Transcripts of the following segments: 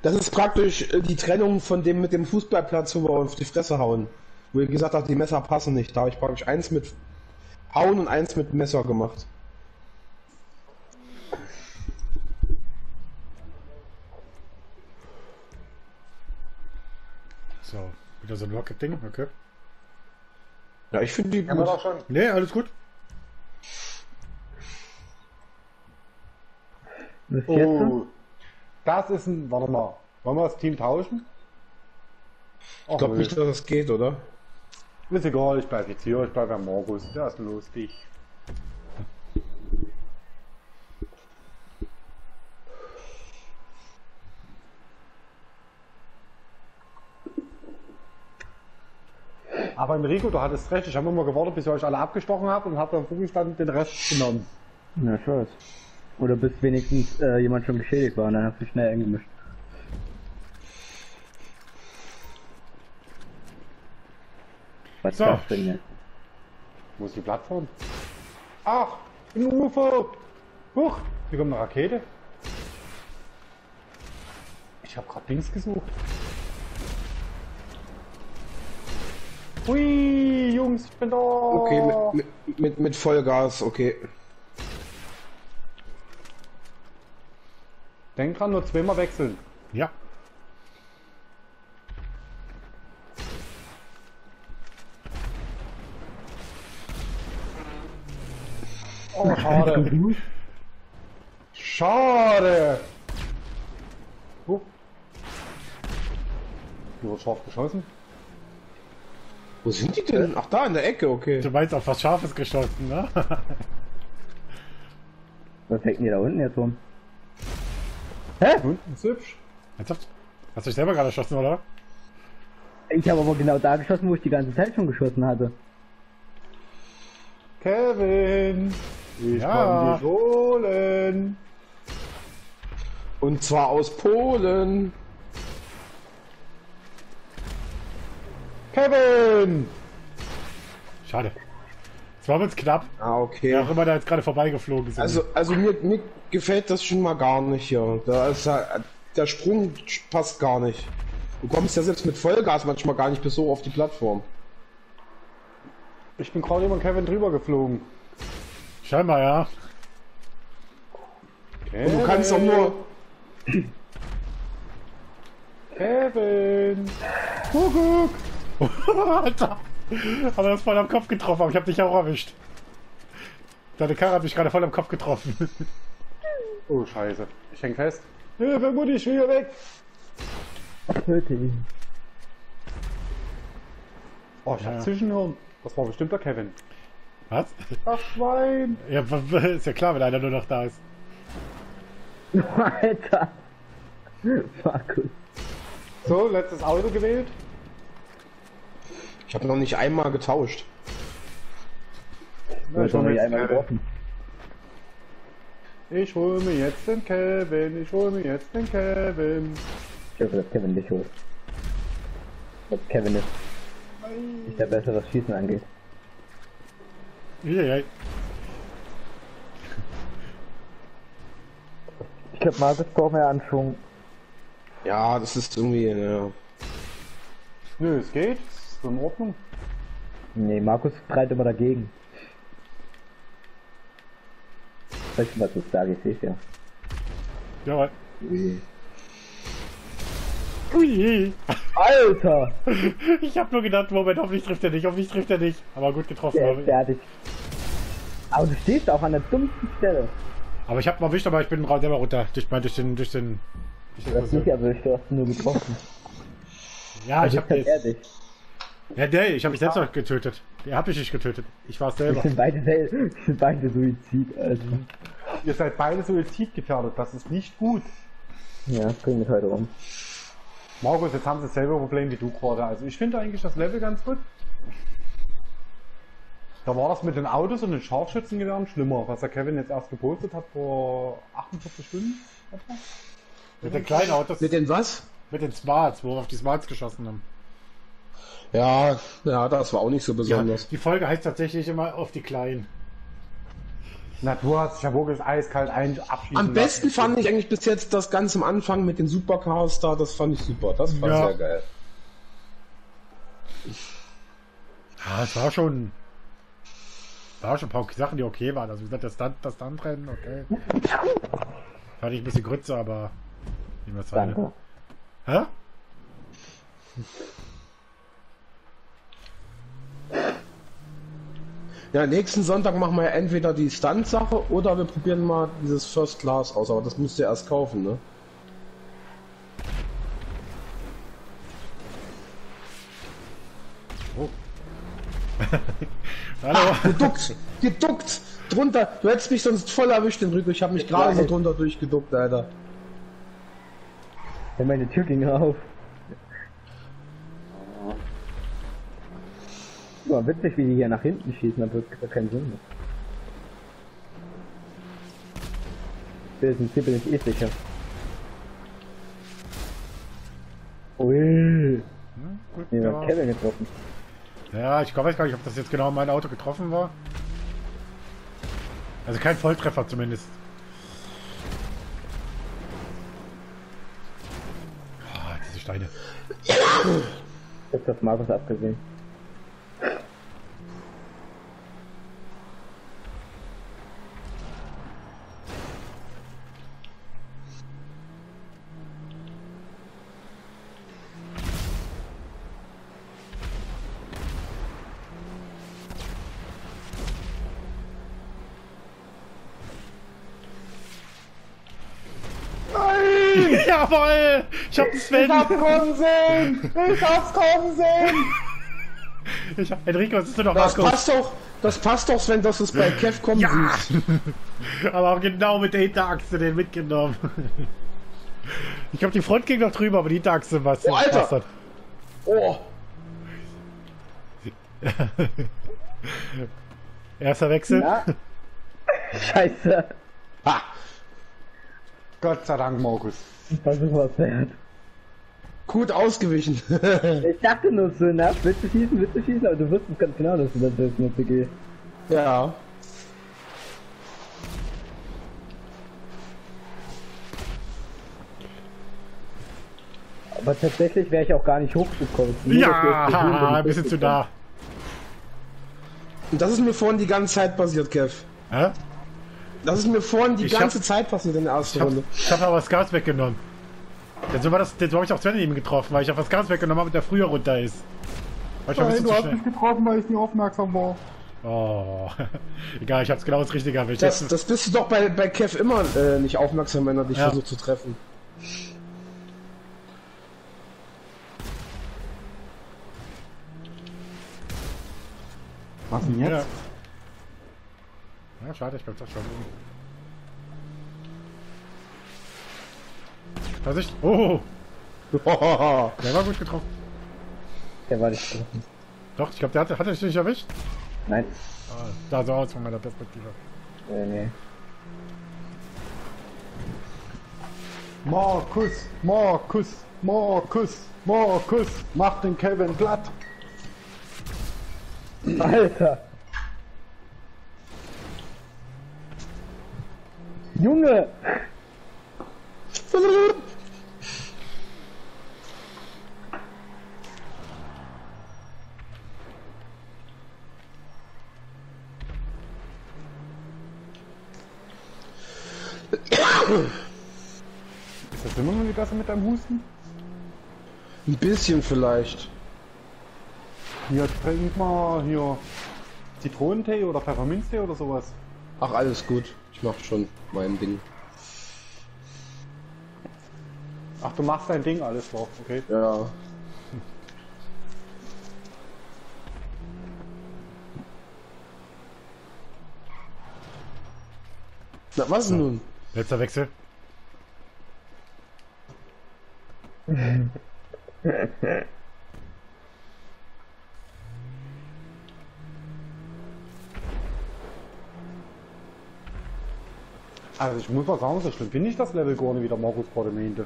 Das ist praktisch die Trennung von dem mit dem Fußballplatz, wo wir auf die Fresse hauen. Wo ihr gesagt habt, die Messer passen nicht. Da habe ich praktisch eins mit Hauen und eins mit Messer gemacht. So, wieder so ein Rocket-Ding, okay. Ja, ich finde die Haben wir gut. doch schon. Nee, alles gut. Das vierte? Oh, das ist ein. Warte mal. Wollen wir das Team tauschen? Ich glaube nicht, dass das geht, oder? Ist egal, ich bleib jetzt hier, ich bleib beim Markus. Der ist lustig. Aber Enrico, du hattest recht, ich habe immer gewartet, bis ihr euch alle abgestochen habt und habe dann vorgestanden den Rest genommen. Ja, ich weiß. Oder bis wenigstens jemand schon geschädigt war und dann hast du schnell eingemischt. Was So. ist das denn jetzt? Wo ist die Plattform? Ach, ein UFO! Huch, hier kommt eine Rakete. Ich habe gerade Dings gesucht. Hui, Jungs, ich bin da! Okay, mit Vollgas, okay. Denk dran, nur zweimal wechseln. Ja. Oh, schade. Schade! Huch. Hier wird scharf geschossen. Wo sind die denn? Ach, da in der Ecke, okay. Du meinst auf was Scharfes geschossen, ne? Was hängt denn da unten jetzt rum? Hä? Unten ist hübsch. Ernsthaft? Hast du dich selber gerade erschossen, oder? Ich habe aber genau da geschossen, wo ich die ganze Zeit schon geschossen hatte. Kevin! Ich Ja. kann dich holen! Und zwar aus Polen. Kevin! Schade. Es war uns knapp. Ah, okay. Wer auch immer da jetzt gerade vorbeigeflogen ist. Also mir gefällt das schon mal gar nicht hier. Da ist der Sprung passt gar nicht. Du kommst ja selbst mit Vollgas manchmal gar nicht bis so auf die Plattform. Ich bin gerade über Kevin drüber geflogen. Scheinbar, ja. Und du kannst doch nur... Kevin! Kuckuck! Alter. Aber das voll am Kopf getroffen, aber ich hab dich auch erwischt. Deine Karre hat mich gerade voll am Kopf getroffen. Oh, scheiße. Ich häng fest. Hilfe, Mutti, ich will hier weg! Töte ihn. Oh, ich Ja. hab Zwischenhirn. Das war bestimmt der Kevin. Was? Das Schwein! Ja, ist ja klar, wenn einer nur noch da ist. Alter! Markus. So, letztes Auto gewählt. Ich habe noch nicht einmal getauscht. Du hast noch nicht einmal getroffen. Ich hol mir jetzt den Kevin, ich hol mir jetzt den Kevin. Ich hoffe, dass Kevin dich holt. Ich glaube, Kevin ist nicht der Beste, was Schießen angeht. Ja. Ich glaube, Markus braucht mehr Anschwung. Ja, das ist irgendwie... Ja. Nö, es geht. Ist so in Ordnung. Nee, Markus schreit immer dagegen. Weißt du, was ich sage? Ich sehe es ja. Jawohl. Ui. Ui. Alter! Ich hab nur gedacht, Moment, hoffentlich trifft er nicht. Aber gut getroffen. Der ist fertig. Aber du stehst auch an der dummsten Stelle. Aber ich hab mal erwischt, aber ich bin selber runter. Durch den Du hast nicht erwischt, du hast nur getroffen. Ja, ich Also hab ganz jetzt. ehrlich. Ja, ich hab mich selbst noch getötet. Der hab ich nicht getötet. Ich war's Wir selber. sind beide Suizid, also. Ihr seid beide suizidgefährdet, das ist nicht gut. Ja, bring mich heute um. Markus, jetzt haben sie dasselbe Problem wie du gerade. Also ich finde eigentlich das Level ganz gut. Da war das mit den Autos und den Scharfschützengewehren schlimmer, was der Kevin jetzt erst gepostet hat vor 48 Stunden. Etwa. Mit den kleinen Autos. Mit den was? Mit den Smarts, wo wir auf die Smarts geschossen haben. Ja, das war auch nicht so Ja, besonders. die Folge heißt tatsächlich immer auf die Kleinen. Na, du hast ja wirklich eiskalt abschießen Am besten lassen. fand ich eigentlich bis jetzt das ganz am Anfang mit den Supercars da, das fand ich super, das war Ja. sehr geil. Ja, es war schon ein paar Sachen, die okay waren. Also wie gesagt, das Stuntrennen, okay. Fand ich ein bisschen Grütze, aber wie man es halt. Danke. Hä? Ja, nächsten Sonntag machen wir ja entweder die Stunt-Sache oder wir probieren mal dieses First Class aus, aber das müsst ihr erst kaufen, ne? Oh. Hallo. Geduckt! Geduckt! Drunter! Du hättest mich sonst voll erwischt, den Rücken. Ich habe mich gerade so drunter durchgeduckt, Alter. Ja, meine Tür ging auf. Ja, witzig, wie die hier nach hinten schießen, aber das keinen Sinn mehr. Hier bin ich eh sicher. Ui. Hm, gut, Nee, ja. ja. Kevin getroffen. Ja, ich weiß gar nicht, ob das jetzt genau mein Auto getroffen war. Also kein Volltreffer zumindest. Ah, diese Steine. Ist das Markus abgesehen. Jawohl! Ich hab den Sven! kommen sehen! Ich hab's kommen sehen! Enrico, was ist denn noch Das Markus? passt doch, Sven, dass du es bei Kev kommen siehst. Aber auch genau mit der Hinterachse den mitgenommen. Ich glaube, die Front ging noch drüber, aber die Hinterachse war Oh, Alter! Bastard. Oh! Erster Wechsel. Ja. Scheiße. Ha! Gott sei Dank, Markus. Das ist was wert. Gut ausgewichen. Ich dachte nur so, na, willst du schießen, aber du wusstest ganz genau, dass du das willst mit CG. Ja. Aber tatsächlich wäre ich auch gar nicht hochgekommen. Nur, dass du Ja, jetzt gesehen haha, ein bist, bisschen zu nah. Und das ist mir vorhin die ganze Zeit passiert, Kev. Hä? Das ist mir vorhin die Ich ganze hab- Zeit passiert in der ersten Ich Runde. hab aber das Gas weggenommen. Denn so war das, so habe ich auch Sven eben getroffen, weil ich auf das Gas weggenommen habe und der früher runter ist. War ich ein Nein, bisschen du zu hast schnell. mich getroffen, weil ich nicht aufmerksam war. Oh. Egal, ich hab's genau das Richtige erwischt. Das bist du doch bei Kev immer nicht aufmerksam, wenn er dich Ja. versucht zu treffen. Was denn jetzt? Ja. Ja, schade, ich bleib doch schon. Vorsicht! Oh! Der war gut getroffen. Der war nicht getroffen. Doch, ich glaube, hat er dich nicht erwischt? Nein. Ah, sah so aus von meiner Perspektive. Nee. Markus, Markus, Markus, Markus, mach den Kevin platt. Alter! Junge! Ist das immer noch die Gasse mit deinem Husten? Ein bisschen vielleicht. Hier, trink mal hier Zitronentee oder Pfefferminztee oder sowas. Ach, alles gut. Ich mach schon mein Ding. Ach, du machst dein Ding alles drauf, okay? Ja. Na, was denn nun? Letzter Wechsel. Also ich muss mal sagen, so schlimm bin ich das Level gar nicht, wie der Markus gerade meinte.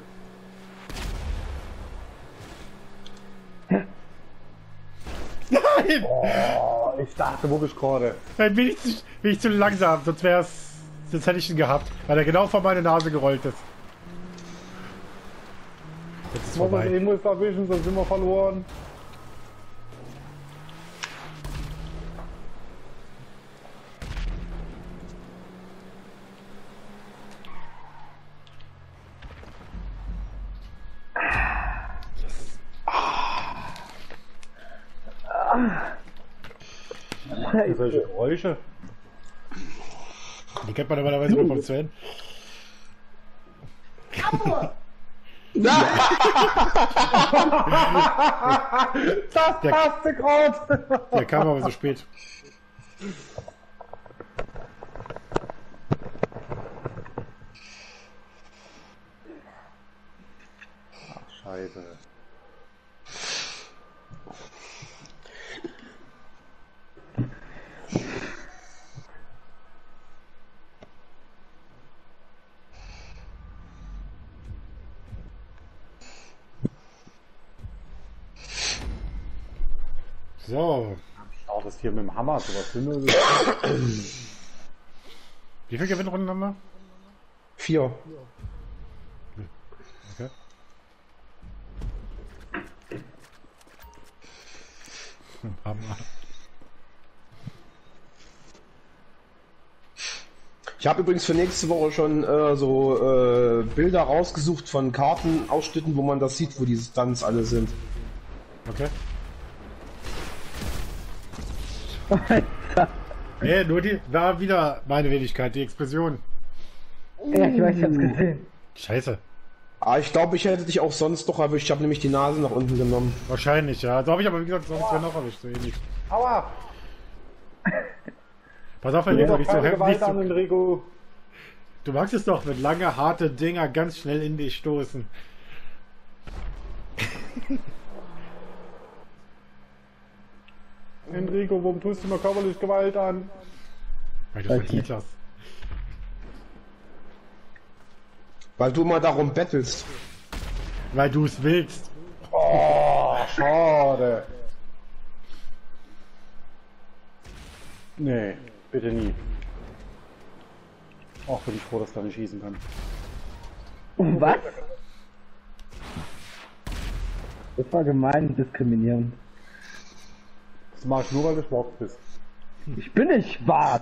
Nein! Oh, ich dachte wirklich gerade. Bin ich zu langsam, sonst wär's. Jetzt hätte ich ihn gehabt, weil er genau vor meine Nase gerollt ist. Jetzt ist vorbei. Ich muss erwischen, sonst sind wir verloren. Solche Geräusche. Die kennt man normalerweise nur vom Sven. Das passte gerade! Der kam aber so spät. Ach, Scheiße. So. Auch das hier mit dem Hammer, sowas Sinnloses. Wie viel Gewinnrunden haben wir? 4. Okay. Hammer. Ich habe übrigens für nächste Woche schon Bilder rausgesucht von Kartenausschnitten, wo man das sieht, wo die Stunts alle sind. Okay. Nee, nur die war wieder meine Wenigkeit, die Explosion. Ja, ich weiß, ich hab's gesehen. Scheiße. Ah, ich glaube, ich hätte dich auch sonst doch erwischt. Ich habe nämlich die Nase nach unten genommen. Wahrscheinlich, ja. So habe ich aber, wie gesagt, sonst wäre noch erwischt, so ähnlich. Aua! Pass auf, wenn nicht so heftig. an Enrico. Du magst es doch, wenn lange, harte Dinger ganz schnell in dich stoßen. Enrico, warum tust du mir körperlich Gewalt an? Weil du verdient hast. Weil du immer darum bettelst. Weil du es willst. Oh, schade. Nee, bitte nie. Auch bin ich froh, dass ich da nicht schießen kann. Was? Das war gemein und diskriminierend. Das mach ich nur, weil du schwarz bist. Ich bin nicht schwarz.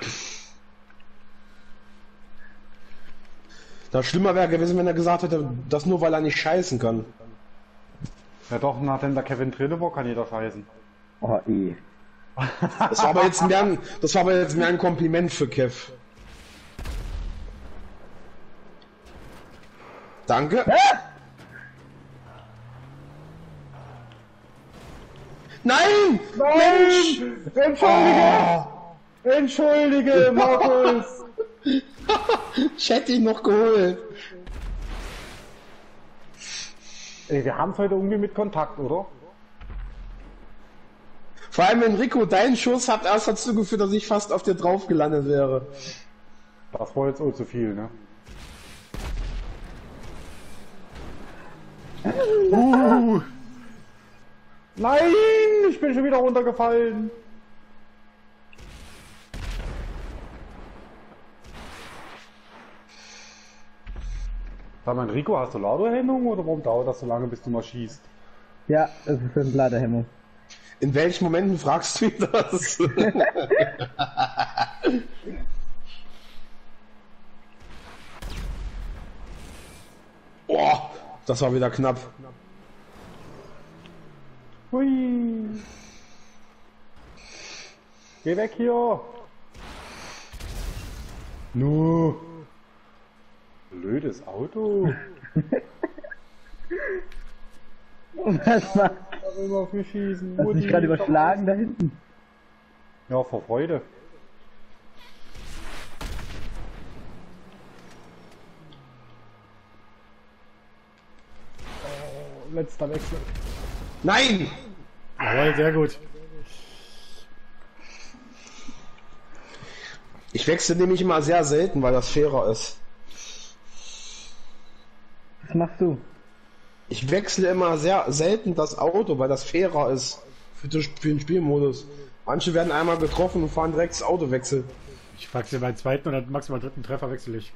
Das schlimmer wäre gewesen, wenn er gesagt hätte, das nur weil er nicht scheißen kann. Ja doch, nachdem der Kevin drin war, kann jeder scheißen. Oh, eh. Das war aber jetzt mehr ein Kompliment für Kev. Danke. Nein! Mensch! Entschuldige! Entschuldige, Markus! Ich hätte ihn noch geholt. Ey, wir haben es heute irgendwie mit Kontakt, oder? Vor allem Enrico, dein Schuss hat erst dazu geführt, dass ich fast auf dir drauf gelandet wäre. Das war jetzt auch zu viel, ne? Nein! Ich bin schon wieder runtergefallen! Sag mal, Enrico, hast du Ladehemmung oder warum dauert das so lange, bis du mal schießt? Ja, es ist eine Ladehemmung. In welchen Momenten fragst du ihn das? Oh, das war wieder knapp. Hui! Geh weg hier! Nu! Blödes Auto! Was war? Da will man auf mich schießen. Hast du dich gerade überschlagen da hinten? Ja, vor Freude. Oh, letzter Wechsel. Nein! Jawohl, sehr gut. Ich wechsle nämlich immer sehr selten, weil das fairer ist. Was machst du? Ich wechsle immer sehr selten das Auto, weil das fairer ist für den Spielmodus. Manche werden einmal getroffen und fahren direkt das Auto wechseln. Ich frage sie meinen zweiten und dann maximal dritten Treffer wechsle ich.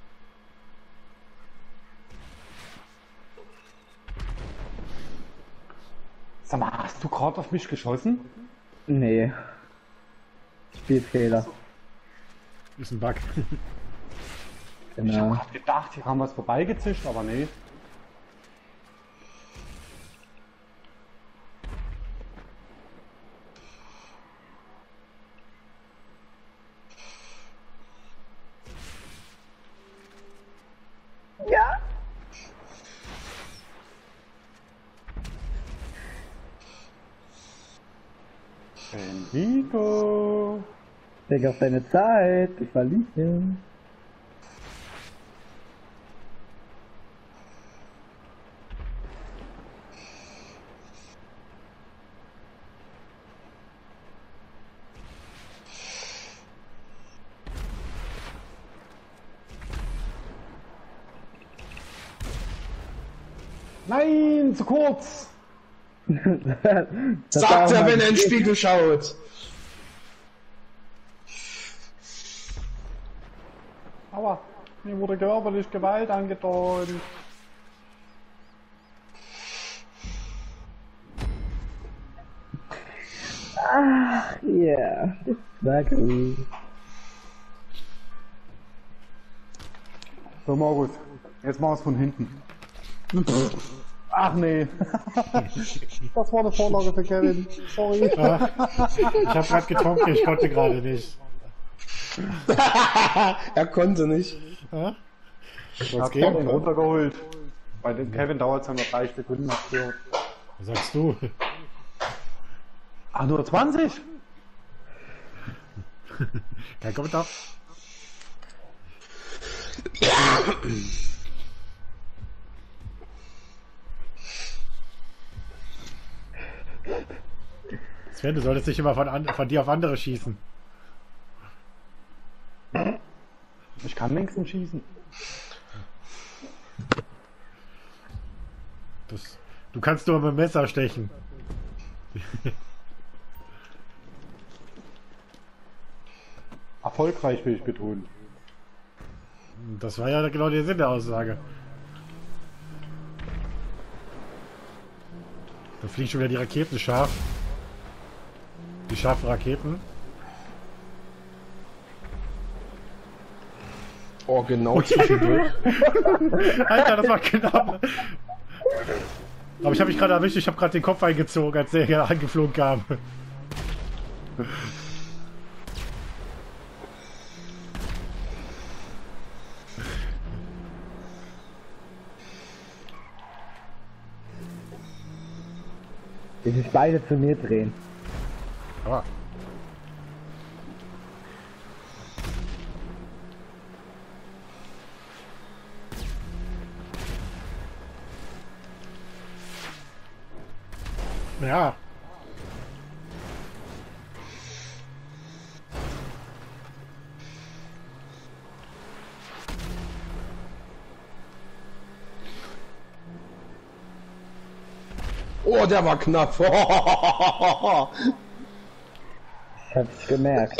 Sag mal, hast du gerade auf mich geschossen? Nee. Spielfehler. Ist ein Bug. Ich Genau. hab grad gedacht, hier haben wir es vorbeigezischt, aber nee. Ja. Nico. Denk auf deine Zeit. Ich verliere ihn. Nein, zu kurz. Sagt er, wenn er in den Spiegel schaut. Aber mir wurde körperlich Gewalt angetan. Ja, das war gut. So, Markus, jetzt machen wir es von hinten. Ach nee. Das war eine Vorlage für Kevin. Sorry. Ah, ich habe gerade getrunken, ich konnte gerade nicht. Er konnte nicht. Ah? Ich Was hab geben? ihn runtergeholt. Bei dem Kevin dauert es ja noch 3 Sekunden abgehört. Was sagst du? Ah, nur 20? Kein Kommentar. Sven, du solltest nicht immer von dir auf andere schießen. Ich kann längstens schießen. Du kannst nur mit dem Messer stechen. Erfolgreich will ich betonen. Das war ja genau der Sinn der Aussage. Da fliegen schon wieder die Raketen scharf. Die scharfen Raketen. Oh, genau zwischendurch. Alter, das war knapp. Aber ich habe mich gerade erwischt, ich habe gerade den Kopf eingezogen, als der hier angeflogen kam. Die sich beide zu mir drehen. Ah. Ja. Oh, der war knapp. Ich hab's gemerkt.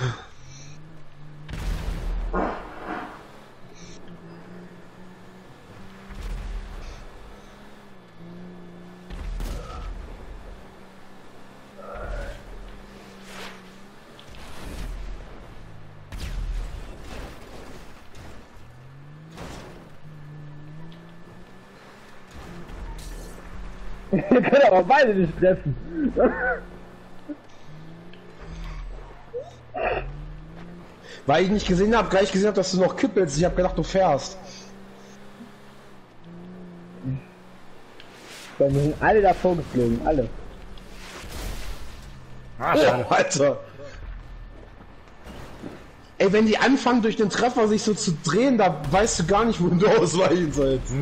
Wir können aber beide nicht treffen. Weil ich nicht gesehen habe, gleich gesehen habe, dass du noch kippelst. Ich habe gedacht, du fährst. Wir sind alle davor geflogen, alle. Ah, schade. Oh, Alter. Ey, wenn die anfangen, durch den Treffer sich so zu drehen, da weißt du gar nicht, wo du ausweichen sollst.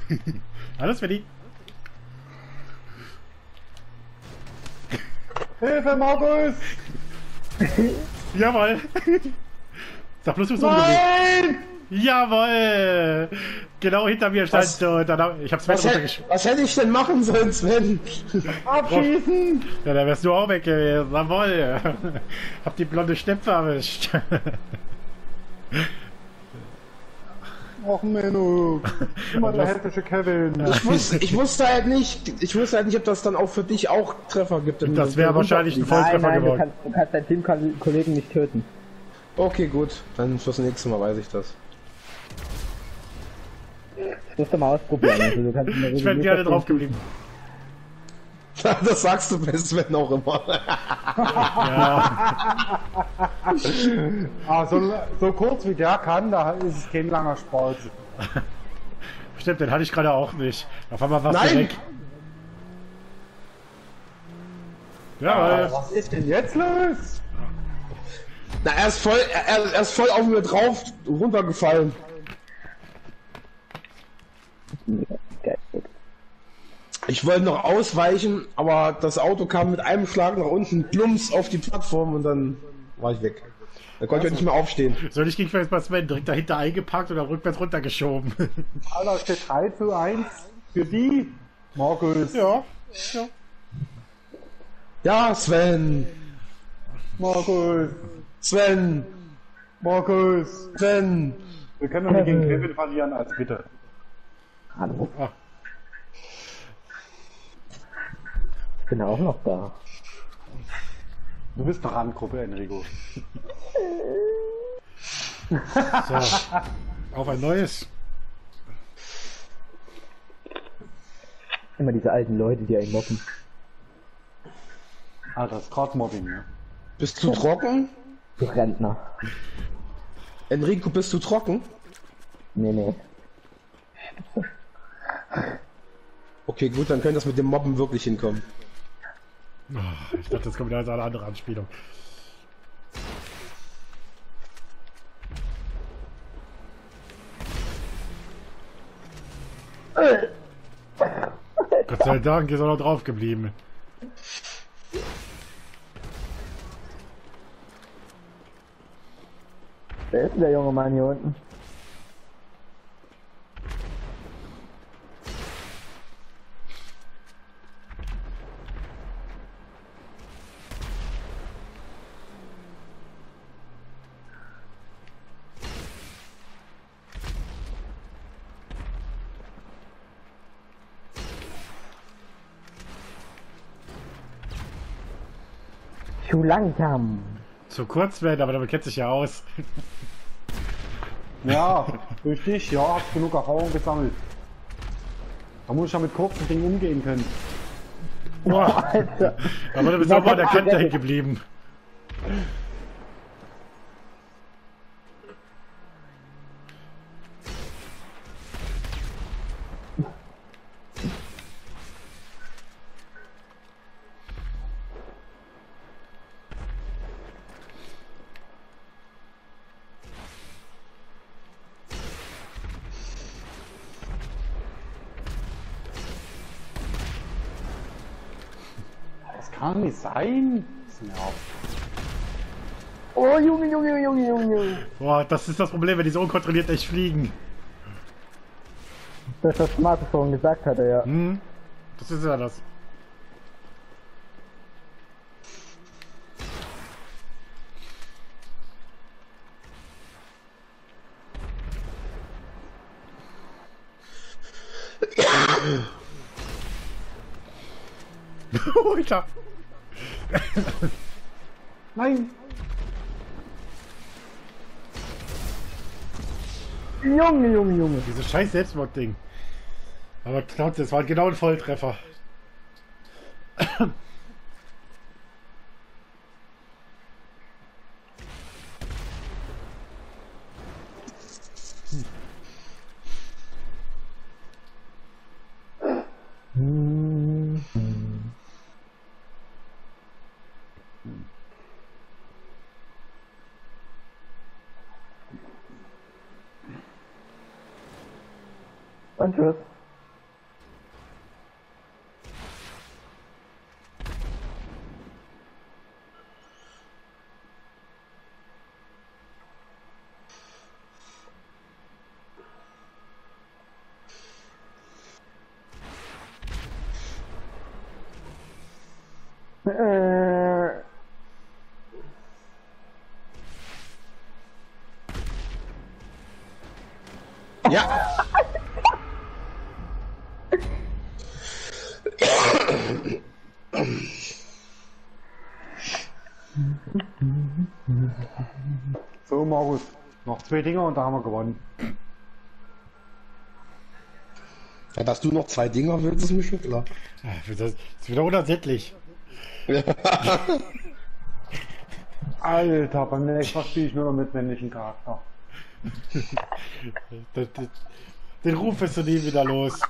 Alles für die. Hilfe, Markus! Jawohl. Sag bloß, du bist umgelegt. Nein! Jawohl. Genau hinter mir stand so. Ich hab's Was, was hätte ich denn machen sollen, Sven? Abschießen! Ja, da wärst du auch weg gewesen. Jawohl. Hab die blonde Schnepfe erwischt. Och Menno. Immer der helfische Kevin. Ich wusste halt nicht, ob das dann auch für dich auch Treffer gibt. Das wäre wahrscheinlich ein Volltreffer Nein, geworden. du kannst deinen Teamkollegen nicht töten. Okay, gut. Dann fürs nächste Mal weiß ich das. Das musst du mal ausprobieren. Also, du kannst Ich wäre gerne drauf geblieben. Das sagst du bei Sven auch immer. Ja. Ah, so kurz wie der kann, da ist es kein langer Sport. Stimmt, den hatte ich gerade auch nicht. Auf einmal war's Nein! weg. Ja, Was ist denn jetzt los? Na, er ist voll auf mir drauf runtergefallen. Geil. Ich wollte noch ausweichen, aber das Auto kam mit einem Schlag nach unten, plumps auf die Plattform und dann war ich weg. Da konnte ich nicht mehr aufstehen. soll ich gegen bei Sven direkt dahinter eingepackt oder rückwärts runtergeschoben? Alter, steht 3:1 für die. Markus. Ja. Ja, Sven! Markus. Sven! Markus. Sven! Wir können doch nicht gegen Kevin verlieren, als bitte. Hallo. Ah. Ich bin auch noch da. Du bist doch Randgruppe, Enrico. So. Auf ein neues. Immer diese alten Leute, die einen mobben. Alter, das ist gerade Mobbing, ne? Bist du trocken? Du Rentner. Enrico, bist du trocken? Nee. Okay, gut, dann könnte das mit dem Mobben wirklich hinkommen. Ich dachte, das kommt wieder als eine andere Anspielung. Gott sei Dank ist er noch drauf geblieben. Wer ist denn der junge Mann hier unten? Zu langsam. Zu kurz werden, aber damit kennt sich ja aus. Ja, durch dich, ja, hast genug Erfahrung gesammelt. Da muss ich ja mit kurzen Dingen umgehen können. Boah. Alter. Aber du bist auch mal an der Kante hängen geblieben. Das kann nicht sein. Das nervt. Oh, Junge. Boah, das ist das Problem, wenn die so unkontrolliert echt fliegen. Das ist das Smartphone gesagt hatte, ja. Hm? Das ist ja das. Alter. Nein! Junge. Dieses scheiß Selbstmord-Ding. Aber trotzdem, das war genau ein Volltreffer. Und tschüss. Ja! So, Markus, noch 2 Dinger und da haben wir gewonnen. Ja, dass du noch 2 Dinger willst, ist mir schon klar. Das ist wieder unersättlich. Alter, beim nächsten Mal spiele ich nur noch mit männlichen Charakter. Den Ruf ist du nie wieder los.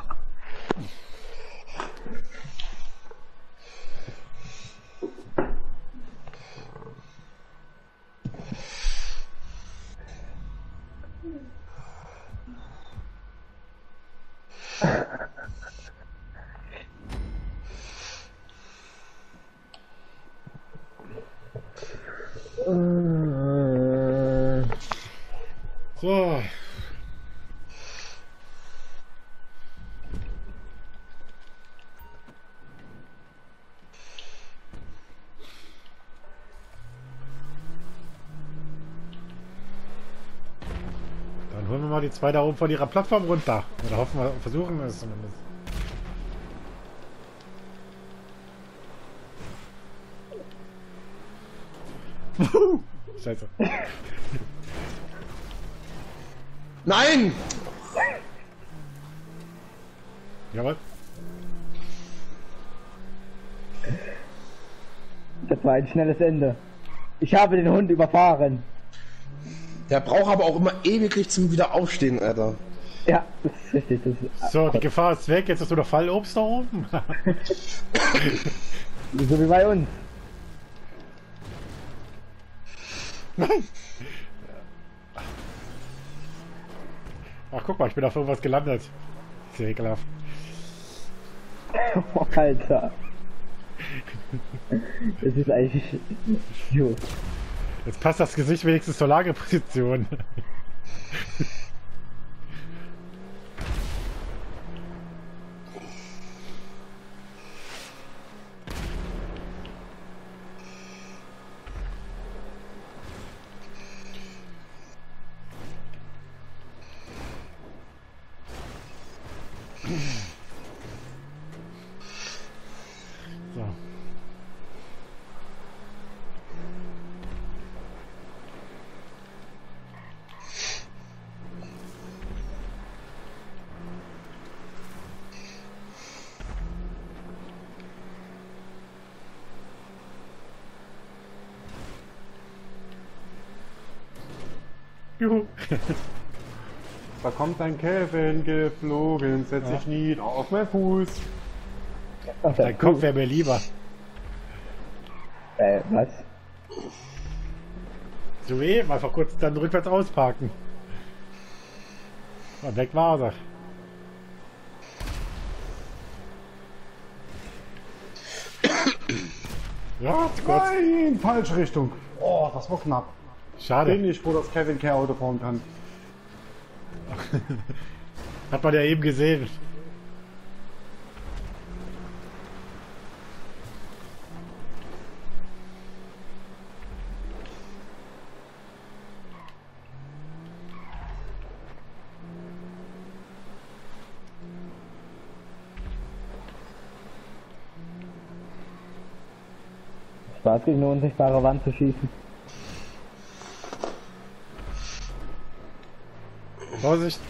So. Dann holen wir mal die 2 da oben von ihrer Plattform runter. Oder hoffen wir, versuchen wir es zumindest. Scheiße. Nein! Jawohl. Das war ein schnelles Ende. Ich habe den Hund überfahren. Der braucht aber auch immer ewig zum Wiederaufstehen, Alter. Ja, das ist richtig. Das ist So, die Gefahr ist weg. Jetzt hast du noch Fallobst da oben. so wie bei uns. Nein! Ach, guck mal, ich bin auf irgendwas gelandet. Ist ja ekelhaft. Oh, Alter. Das ist eigentlich... Jo. Jetzt passt das Gesicht wenigstens zur Lageposition. So. Juhu. Da kommt ein Kevin geflogen, setz Ja. sich nieder auf meinen Fuß. Ach, Dein Kopf wäre mir lieber. was? So eben, einfach kurz dann rückwärts ausparken. Und weg war er. Ja, zu kurz. Nein, falsche Richtung. Oh, das war knapp. Ich sehe Schade. nicht, wo das Kevin Care Auto fahren kann. Hat man ja eben gesehen. Spaß gegen eine unsichtbare Wand zu schießen. Vorsicht.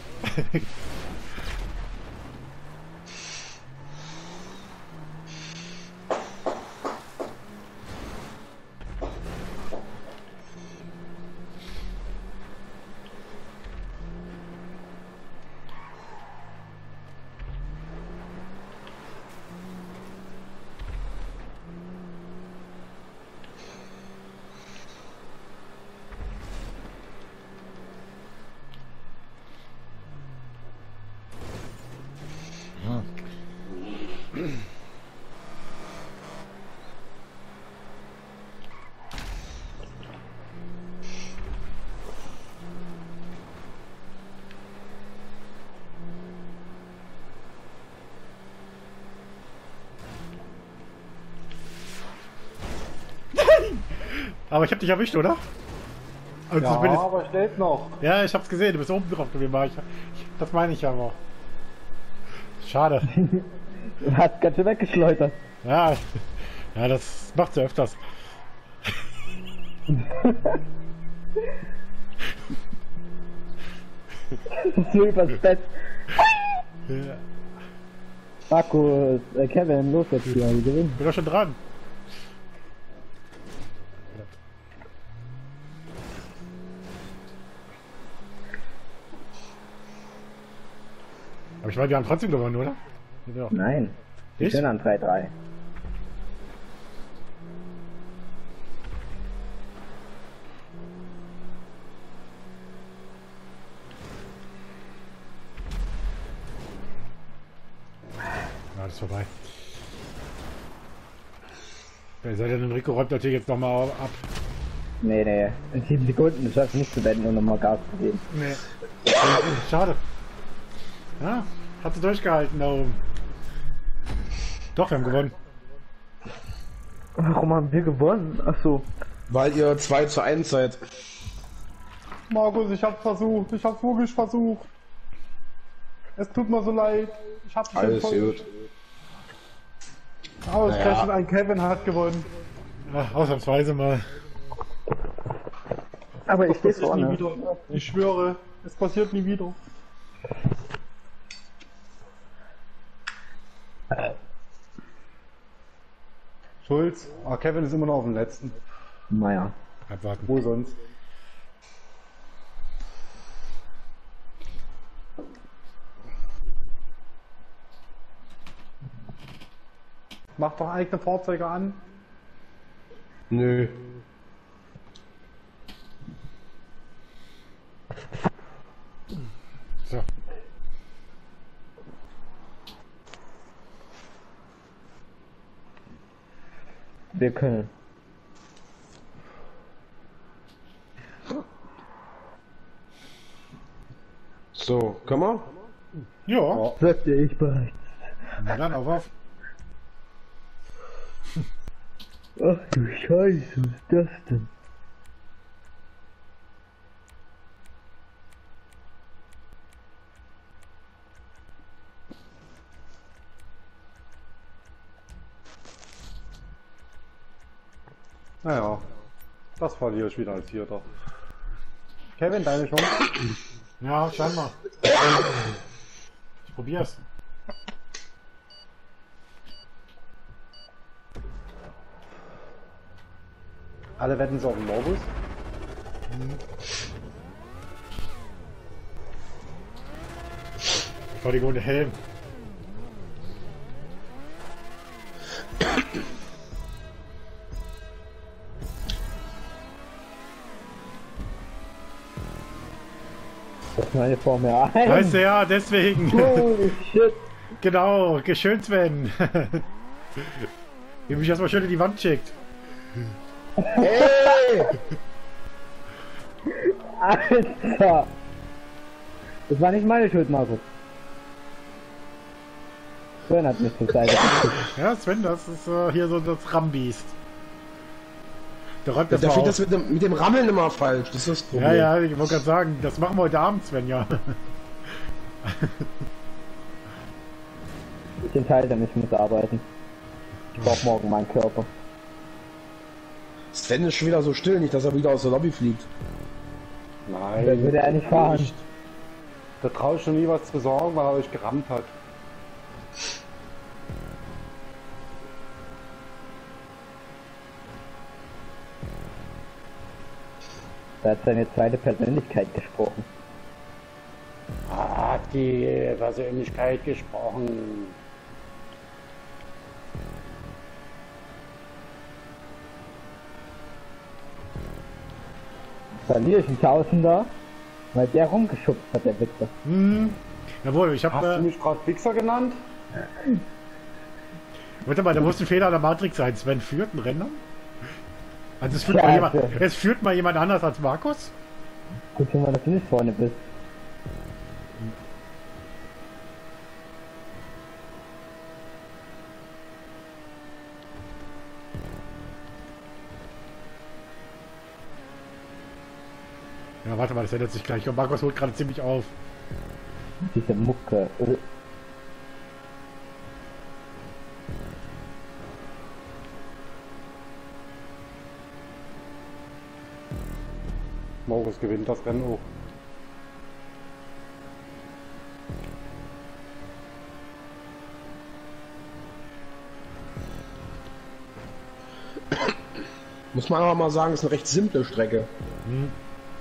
Aber ich hab dich erwischt, oder? Und Ja, zumindest- aber steht noch. ja, ich hab's gesehen, du bist oben drauf gewesen. Das meine ich aber. Schade. Du hast ganz schön weggeschleudert. Ja, ja, das macht sie öfters. So übers Bett. Ja, Marco, Kevin, los jetzt hier, wir gewinnen. bin doch schon dran. Aber ich meine, wir haben trotzdem gewonnen, oder? Ja. Nein. Ich? Schön an 3-3. Ja, das ist vorbei. Wer soll denn Enrico räumt natürlich jetzt nochmal ab? Nee, nee. In 7 Sekunden, du schaffst nicht zu wenden und nochmal Gas zu geben. Nee. Schade. Ja, hat sie durchgehalten da oben. Doch, wir haben gewonnen. Warum haben wir gewonnen? Achso. Weil ihr 2:1 seid. Markus, ich hab's versucht. Ich hab's wirklich versucht. Es tut mir so leid. Ich hab's Alles gut. Ausgerechnet Naja. ein Kevin hat gewonnen. Ja, ausnahmsweise mal. Aber ich stehe Das passiert nie vorne. wieder. Ich schwöre, es passiert nie wieder. Schulz, Kevin ist immer noch auf dem letzten. Naja. Abwarten. Wo sonst? Mach doch eigene Fahrzeuge an. Nö. So. Wir können. So, können wir? Ja. Sagte ich bereits. Na dann, auf. Ach du Scheiße, was ist das denn? Naja, das verliere ich wieder als Vierter. Kevin, deine Chance? Ja, scheinbar. Ich probier's. Alle wetten sie auf den Morbus? Vor die gute Helm. Das ist meine Formel 1. Weißt du, ja, deswegen. Holy shit. Genau, schön Sven. Wie mich erstmal schön in die Wand schickt. Hey! Alter. Das war nicht meine Schuld, Markus. Sven hat mich zur Seite gekickt. Ja, Sven, das ist hier so das Rambiest. Der räumt das Da mal fehlt auf. das mit dem Rammeln immer falsch. Das ist das Problem. Ja, ja, ich wollte gerade sagen, das machen wir heute Abend, Sven, ja. Ich entscheide mich, ich muss arbeiten. Ich brauche morgen meinen Körper. Sven ist schon wieder so still, nicht, dass er wieder aus der Lobby fliegt. Nein. Dann würde er nicht fahren. Da traue ich schon nie was zu sagen, weil er euch gerammt hat. Da hat seine zweite Persönlichkeit gesprochen. Hat die Persönlichkeit gesprochen. Verliere ich einen Tausender, weil der rumgeschubst hat, der Wichser. Hm. Jawohl, ich Hast du habe. mich gerade Fixer genannt? Warte mal, da muss ein Fehler an der Matrix sein. Sven führt ein Rennen? Also es führt, Ja, mal jemand, also- es führt mal jemand anders als Markus? Guck mal, dass du nicht vorne bist. warte mal, das ändert sich gleich. Und Markus holt gerade ziemlich auf. Diese Mucke. Markus gewinnt das Rennen auch. Muss man aber mal sagen, ist eine recht simple Strecke. Hm.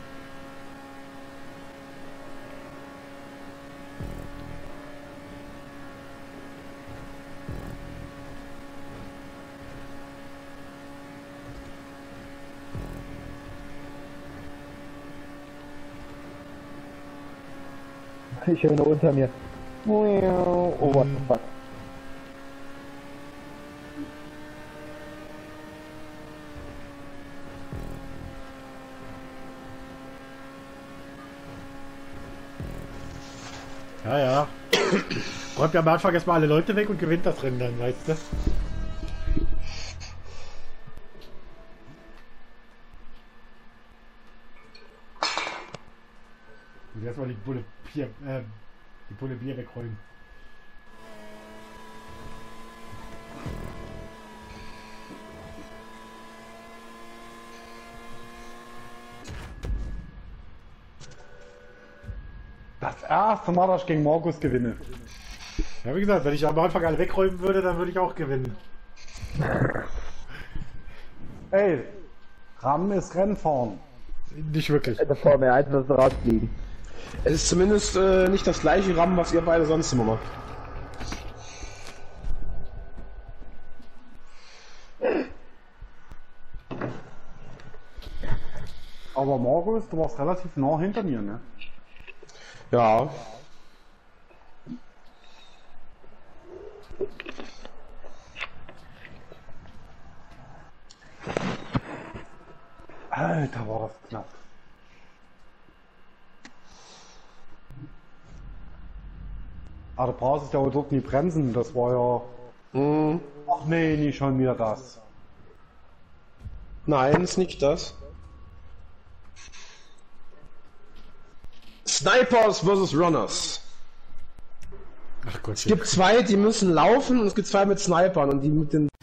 Ich höre nur unter mir. Oh, what the fuck. Ja, ja. Räumt am Anfang erstmal alle Leute weg und gewinnt das Rennen dann, weißt du? Und erstmal die Pulle Bier wegräumen. Das erste Mal, dass ich gegen Markus gewinne. Ja, wie gesagt, wenn ich am Anfang alle wegräumen würde, dann würde ich auch gewinnen. Ey, Ram ist Rennfahren. Nicht wirklich. Der Formel 1 muss rausfliegen. Es ist zumindest nicht das gleiche RAM, was ihr beide sonst immer macht. Aber Markus, du warst relativ nah hinter mir, ne? Ja. Alter, war das knapp. Aber da brauchst du ja dort nie bremsen, das war ja... Hm. Ach nee, nicht schon wieder das. Nein, ist nicht das. Snipers versus Runners. Ach Gott, Es gibt zwei, die müssen laufen und es gibt zwei mit Snipern und die mit den